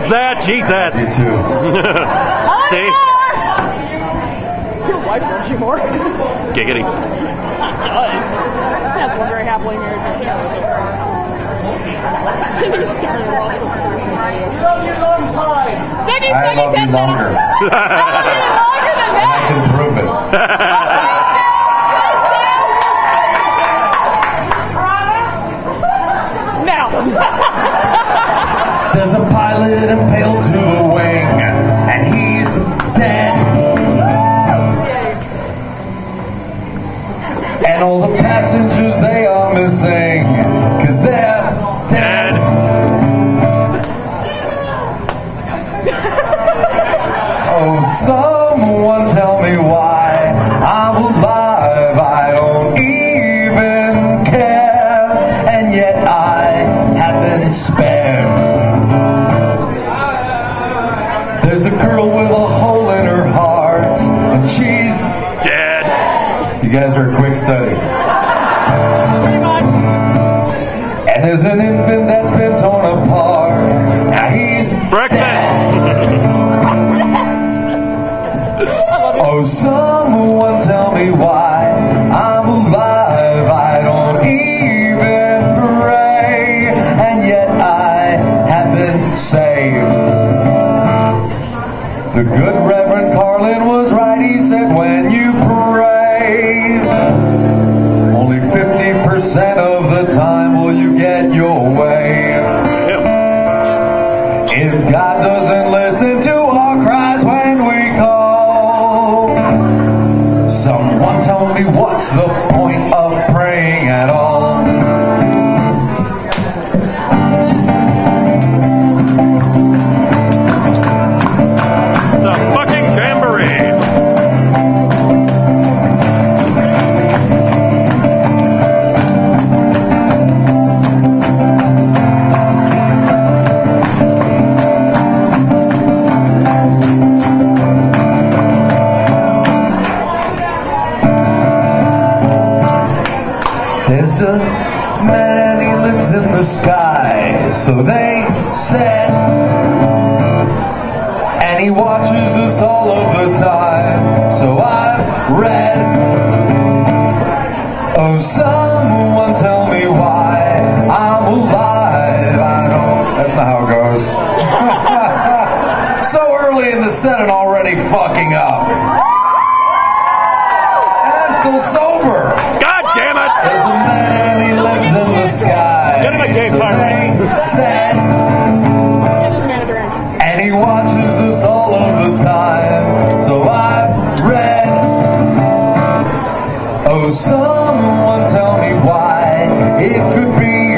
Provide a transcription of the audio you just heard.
that. Cheat that. You too. See? Your wife loves you more. Giggity. She does. That's one very happily married person. I love you longer. And I can prove it. Now. There's a pilot impaled to a wing, and he's dead. And all the passengers, they are missing, 'cause they're dead. Oh, someone tell me why I'm alive. I don't even care, and yet I have been spared. There's a girl with a hole in her heart, and she's Dead. You guys are a quick study. Pretty much. And there's an infant that's been torn apart. Now he's Oh, someone tell me why I'm alive. I don't even pray, and yet I have been saved. The good Reverend Carlin was right. He said when you pray, only 50% of the time will you get your way. If God doesn't listen to our cries when we call, someone tell me what's the point of praying at all? The fucking jamboree. There's a man, he lives in the sky, so they said, and he watches us all of the time, so I've read. Oh, someone tell me why I'm alive. I don't, that's not how it goes. So early in the set and already fucking up. And I'm still sober. God damn it! There's a man, he lives in the sky. Get him a gay So pirate. they said, Get this manager in. and he watches us all of the time. So I've read. Oh, someone tell me why it could be